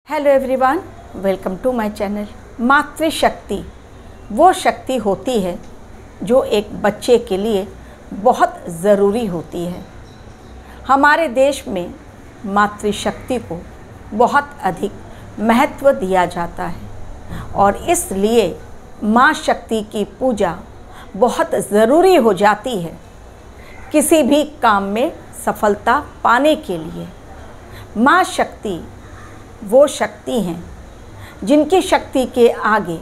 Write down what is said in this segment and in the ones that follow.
Hello everyone, welcome to my channel. मातृशक्ति वो शक्ति होती है जो एक बच्चे के लिए बहुत ज़रूरी होती है। हमारे देश में मातृशक्ति को बहुत अधिक महत्व दिया जाता है और इसलिए माँ शक्ति की पूजा बहुत ज़रूरी हो जाती है किसी भी काम में सफलता पाने के लिए। माँ शक्ति वो शक्ति हैं जिनकी शक्ति के आगे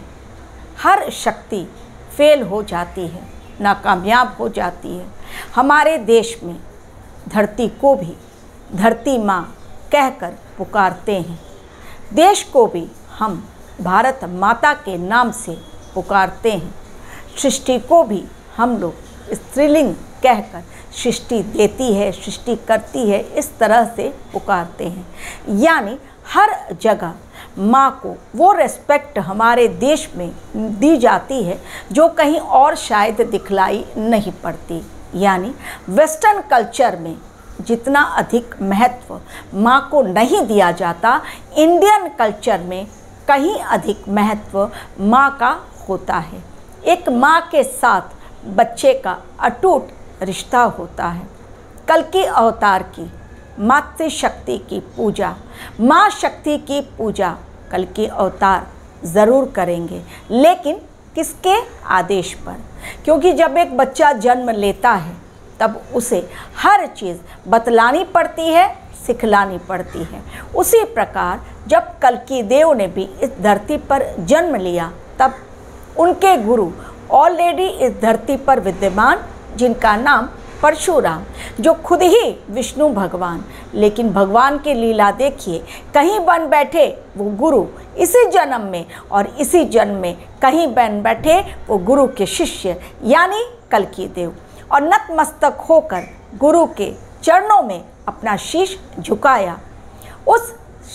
हर शक्ति फेल हो जाती है, नाकामयाब हो जाती है। हमारे देश में धरती को भी धरती माँ कहकर पुकारते हैं। देश को भी हम भारत माता के नाम से पुकारते हैं। सृष्टि को भी हम लोग स्त्रीलिंग कहकर सृष्टि देती है, सृष्टि करती है, इस तरह से पुकारते हैं। यानी हर जगह माँ को वो रेस्पेक्ट हमारे देश में दी जाती है जो कहीं और शायद दिखलाई नहीं पड़ती। यानी वेस्टर्न कल्चर में जितना अधिक महत्व माँ को नहीं दिया जाता, इंडियन कल्चर में कहीं अधिक महत्व माँ का होता है। एक माँ के साथ बच्चे का अटूट रिश्ता होता है। कल्कि अवतार की मातृशक्ति की पूजा, माँ शक्ति की पूजा कल्कि अवतार ज़रूर करेंगे, लेकिन किसके आदेश पर? क्योंकि जब एक बच्चा जन्म लेता है तब उसे हर चीज़ बतलानी पड़ती है, सिखलानी पड़ती है। उसी प्रकार जब कल्कि देव ने भी इस धरती पर जन्म लिया तब उनके गुरु ऑलरेडी इस धरती पर विद्यमान, जिनका नाम परशुराम, जो खुद ही विष्णु भगवान, लेकिन भगवान की लीला देखिए, कहीं बन बैठे वो गुरु इसी जन्म में और इसी जन्म में कहीं बन बैठे वो गुरु के शिष्य यानी कल्कि देव, और नतमस्तक होकर गुरु के चरणों में अपना शीश झुकाया। उस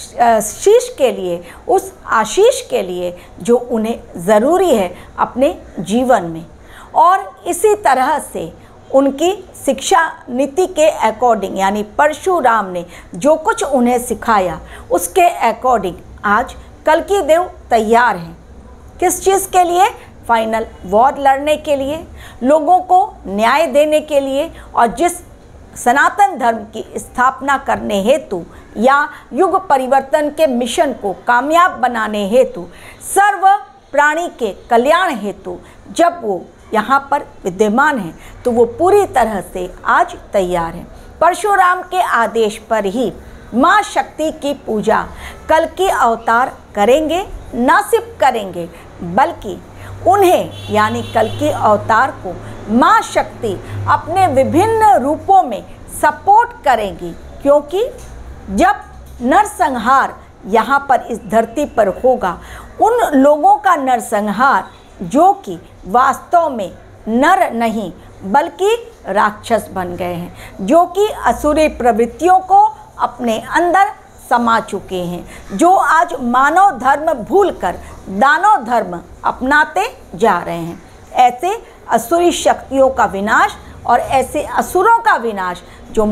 शीश के लिए, उस आशीष के लिए जो उन्हें ज़रूरी है अपने जीवन में। और इसी तरह से उनकी शिक्षा नीति के अकॉर्डिंग, यानी परशुराम ने जो कुछ उन्हें सिखाया उसके अकॉर्डिंग आज कल्कि देव तैयार हैं। किस चीज़ के लिए? फाइनल वॉर लड़ने के लिए, लोगों को न्याय देने के लिए, और जिस सनातन धर्म की स्थापना करने हेतु या युग परिवर्तन के मिशन को कामयाब बनाने हेतु, सर्व प्राणी के कल्याण हेतु जब वो यहाँ पर विद्यमान है तो वो पूरी तरह से आज तैयार है। परशुराम के आदेश पर ही माँ शक्ति की पूजा कल्कि अवतार करेंगे, न सिर्फ करेंगे बल्कि उन्हें यानी कल्कि अवतार को माँ शक्ति अपने विभिन्न रूपों में सपोर्ट करेंगी। क्योंकि जब नरसंहार यहाँ पर इस धरती पर होगा, उन लोगों का नरसंहार जो कि वास्तव में नर नहीं बल्कि राक्षस बन गए हैं, जो कि असुरी प्रवृत्तियों को अपने अंदर समा चुके हैं, जो आज मानव धर्म भूलकर दानव धर्म अपनाते जा रहे हैं। ऐसे असुरी शक्तियों का विनाश और ऐसे असुरों का विनाश जो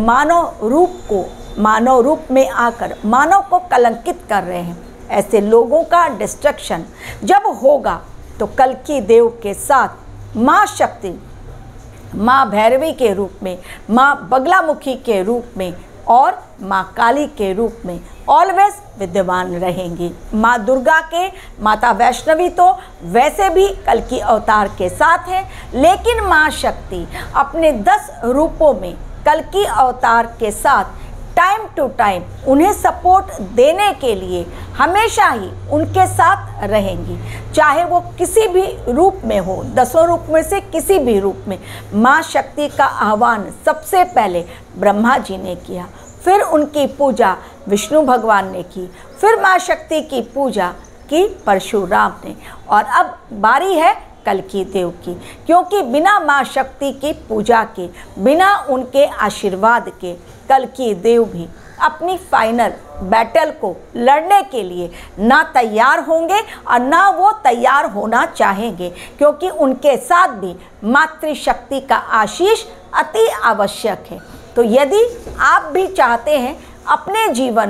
मानव रूप में आकर मानव को कलंकित कर रहे हैं, ऐसे लोगों का डिस्ट्रक्शन जब होगा तो कल्कि देव के साथ माँ शक्ति, माँ भैरवी के रूप में, माँ बगलामुखी के रूप में और माँ काली के रूप में ऑलवेज विद्यमान रहेंगी। माँ दुर्गा के माता वैष्णवी तो वैसे भी कल्कि अवतार के साथ है, लेकिन माँ शक्ति अपने 10 रूपों में कल्कि अवतार के साथ टाइम टू टाइम उन्हें सपोर्ट देने के लिए हमेशा ही उनके साथ रहेंगी, चाहे वो किसी भी रूप में हो, 10 रूप में से किसी भी रूप में। माँ शक्ति का आह्वान सबसे पहले ब्रह्मा जी ने किया, फिर उनकी पूजा विष्णु भगवान ने की, फिर माँ शक्ति की पूजा की परशुराम ने, और अब बारी है कल्कि देव की। क्योंकि बिना माँ शक्ति की पूजा के, बिना उनके आशीर्वाद के कल्कि देव भी अपनी फाइनल बैटल को लड़ने के लिए ना तैयार होंगे और ना वो तैयार होना चाहेंगे, क्योंकि उनके साथ भी मातृशक्ति का आशीष अति आवश्यक है। तो यदि आप भी चाहते हैं अपने जीवन में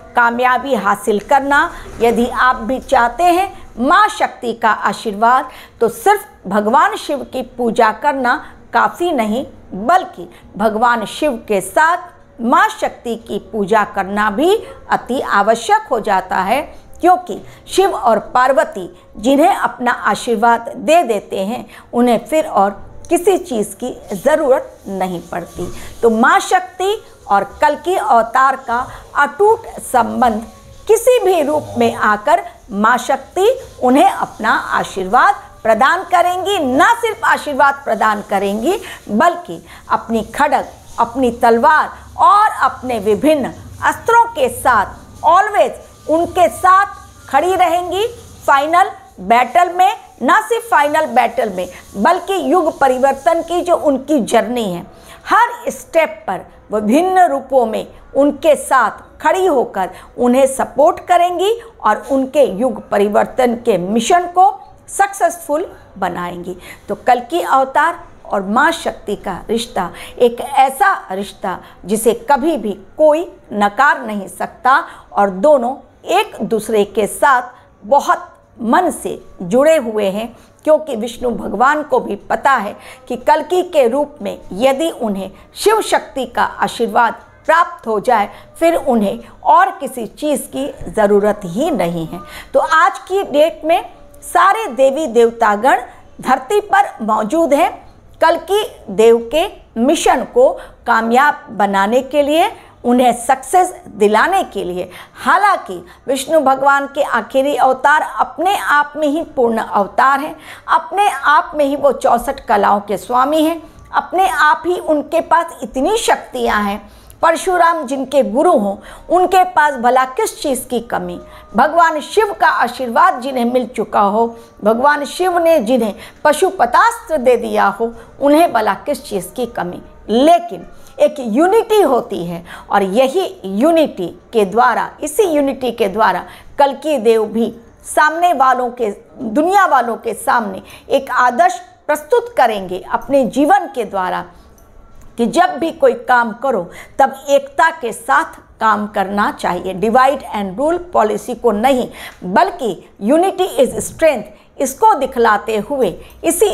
कामयाबी हासिल करना। यदि आप भी चाहते हैं माँ शक्ति का आशीर्वाद, तो सिर्फ भगवान शिव की पूजा करना काफ़ी नहीं, बल्कि भगवान शिव के साथ माँ शक्ति की पूजा करना भी अति आवश्यक हो जाता है, क्योंकि शिव और पार्वती जिन्हें अपना आशीर्वाद दे देते हैं, उन्हें फिर और किसी चीज़ की ज़रूरत नहीं पड़ती। तो माँ शक्ति और कल्कि अवतार का अटूट संबंध, किसी भी रूप में आकर माँ शक्ति उन्हें अपना आशीर्वाद प्रदान करेंगी। न सिर्फ आशीर्वाद प्रदान करेंगी, बल्कि अपनी खड्ग, अपनी तलवार और अपने विभिन्न अस्त्रों के साथ ऑलवेज उनके साथ खड़ी रहेंगी। फाइनल बैटल में, न सिर्फ फाइनल बैटल में, बल्कि युग परिवर्तन की जो उनकी जर्नी है, हर स्टेप पर विभिन्न रूपों में उनके साथ खड़ी होकर उन्हें सपोर्ट करेंगी और उनके युग परिवर्तन के मिशन को सक्सेसफुल बनाएंगी। तो कल्कि अवतार और माँ शक्ति का रिश्ता एक ऐसा रिश्ता जिसे कभी भी कोई नकार नहीं सकता, और दोनों एक दूसरे के साथ बहुत मन से जुड़े हुए हैं, क्योंकि विष्णु भगवान को भी पता है कि कल्कि के रूप में यदि उन्हें शिव शक्ति का आशीर्वाद प्राप्त हो जाए, फिर उन्हें और किसी चीज़ की ज़रूरत ही नहीं है। तो आज की डेट में सारे देवी देवतागण धरती पर मौजूद हैं कल्कि देव के मिशन को कामयाब बनाने के लिए, उन्हें सक्सेस दिलाने के लिए। हालांकि विष्णु भगवान के आखिरी अवतार अपने आप में ही पूर्ण अवतार हैं, अपने आप में ही वो 64 कलाओं के स्वामी हैं, अपने आप ही उनके पास इतनी शक्तियां हैं। परशुराम जिनके गुरु हों, उनके पास भला किस चीज़ की कमी। भगवान शिव का आशीर्वाद जिन्हें मिल चुका हो, भगवान शिव ने जिन्हें पशुपतास्त्र दे दिया हो, उन्हें भला किस चीज़ की कमी। लेकिन एक यूनिटी होती है, और यही यूनिटी के द्वारा, इसी यूनिटी के द्वारा कल्कि देव भी सामने वालों के, दुनिया वालों के सामने एक आदर्श प्रस्तुत करेंगे अपने जीवन के द्वारा, कि जब भी कोई काम करो तब एकता के साथ काम करना चाहिए। डिवाइड एंड रूल पॉलिसी को नहीं, बल्कि यूनिटी इज स्ट्रेंथ, इसको दिखलाते हुए, इसी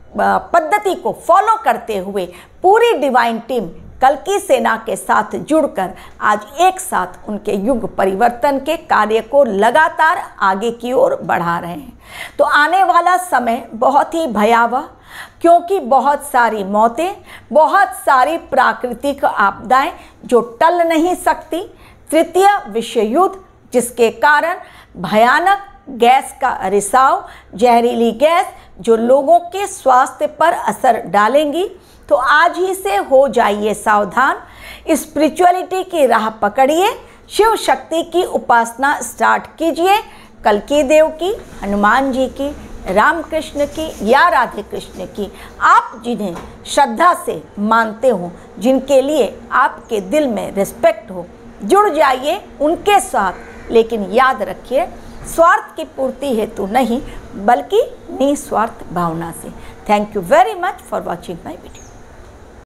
पद्धति को फॉलो करते हुए पूरी डिवाइन टीम कल्कि सेना के साथ जुड़कर आज एक साथ उनके युग परिवर्तन के कार्य को लगातार आगे की ओर बढ़ा रहे हैं। तो आने वाला समय बहुत ही भयावह, क्योंकि बहुत सारी मौतें, बहुत सारी प्राकृतिक आपदाएं जो टल नहीं सकती, तृतीय विश्व युद्ध जिसके कारण भयानक गैस का रिसाव, जहरीली गैस जो लोगों के स्वास्थ्य पर असर डालेंगी। तो आज ही से हो जाइए सावधान, स्पिरिचुअलिटी की राह पकड़िए, शिव शक्ति की उपासना स्टार्ट कीजिए, कल्कि देव की, हनुमान जी की, राम कृष्ण की या राधे कृष्ण की, आप जिन्हें श्रद्धा से मानते हो, जिनके लिए आपके दिल में रिस्पेक्ट हो, जुड़ जाइए उनके साथ। लेकिन याद रखिए, स्वार्थ की पूर्ति हेतु नहीं, बल्कि निस्वार्थ भावना से। Thank you very much for watching my video.